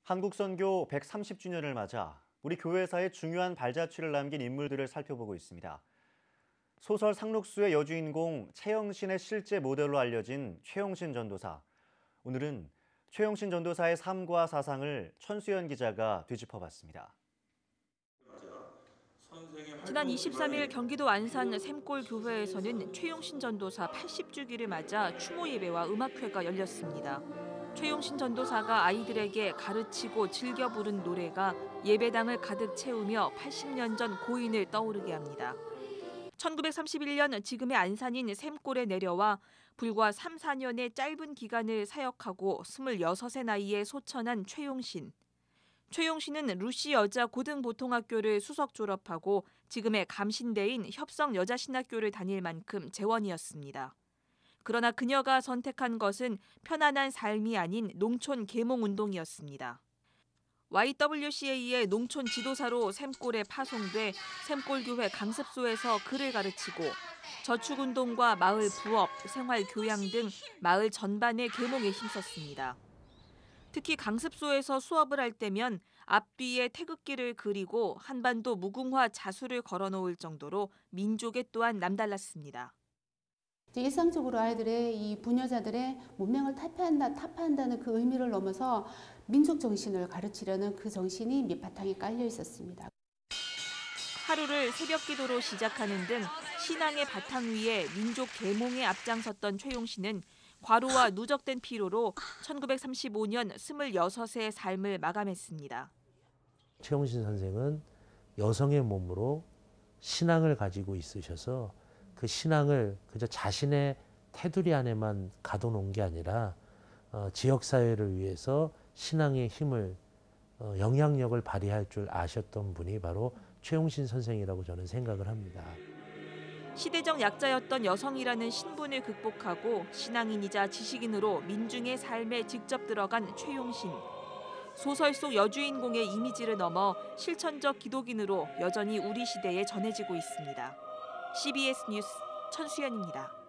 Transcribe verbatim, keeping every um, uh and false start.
한국 선교 백삼십 주년을 맞아 우리 교회사에 중요한 발자취를 남긴 인물들을 살펴보고 있습니다. 소설 상록수의 여주인공 최영신의 실제 모델로 알려진 최영신 전도사. 오늘은 최영신 전도사의 삶과 사상을 천수연 기자가 되짚어봤습니다. 지난 이십삼 일 경기도 안산 샘골 교회에서는 최용신 전도사 팔십 주기를 맞아 추모 예배와 음악회가 열렸습니다. 최용신 전도사가 아이들에게 가르치고 즐겨 부른 노래가 예배당을 가득 채우며 팔십 년 전 고인을 떠오르게 합니다. 천구백삼십일 년 지금의 안산인 샘골에 내려와 불과 삼, 사 년의 짧은 기간을 사역하고 스물여섯의 나이에 소천한 최용신. 최용신은 루시 여자 고등보통학교를 수석 졸업하고 지금의 감신대인 협성여자신학교를 다닐 만큼 재원이었습니다. 그러나 그녀가 선택한 것은 편안한 삶이 아닌 농촌 계몽운동이었습니다. 와이더블유씨에이의 농촌 지도사로 샘골에 파송돼 샘골교회 강습소에서 글을 가르치고 저축운동과 마을 부업, 생활교양 등 마을 전반의 계몽에 힘썼습니다. 특히 강습소에서 수업을 할 때면 앞뒤에 태극기를 그리고 한반도 무궁화 자수를 걸어놓을 정도로 민족에 또한 남달랐습니다. 일상적으로 아이들의 이 부녀자들의 문명을 타파한다, 타파한다는 그 의미를 넘어서 민족 정신을 가르치려는 그 정신이 밑바탕에 깔려 있었습니다. 하루를 새벽 기도로 시작하는 등 신앙의 바탕 위에 민족 계몽에 앞장섰던 최용신은 과로와 누적된 피로로 천구백삼십오 년 스물여섯의 삶을 마감했습니다. 최용신 선생은 여성의 몸으로 신앙을 가지고 있으셔서 그 신앙을 그저 자신의 테두리 안에만 가둬놓은 게 아니라 어, 지역사회를 위해서 신앙의 힘을, 어, 영향력을 발휘할 줄 아셨던 분이 바로 최용신 선생이라고 저는 생각을 합니다. 시대적 약자였던 여성이라는 신분을 극복하고 신앙인이자 지식인으로 민중의 삶에 직접 들어간 최용신. 소설 속 여주인공의 이미지를 넘어 실천적 기독인으로 여전히 우리 시대에 전해지고 있습니다. 씨비에스 뉴스 천수연입니다.